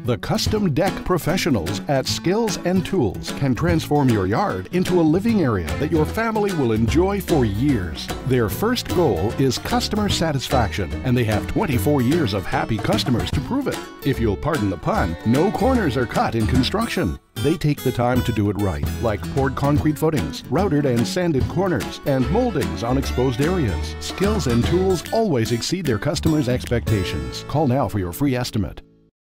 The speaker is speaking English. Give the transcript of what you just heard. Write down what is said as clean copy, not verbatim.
The custom deck professionals at Skills and Tools can transform your yard into a living area that your family will enjoy for years. Their first goal is customer satisfaction, and they have 24 years of happy customers to prove it. If you'll pardon the pun, no corners are cut in construction. They take the time to do it right, like poured concrete footings, routed and sanded corners, and moldings on exposed areas. Skills and Tools always exceed their customers' expectations. Call now for your free estimate.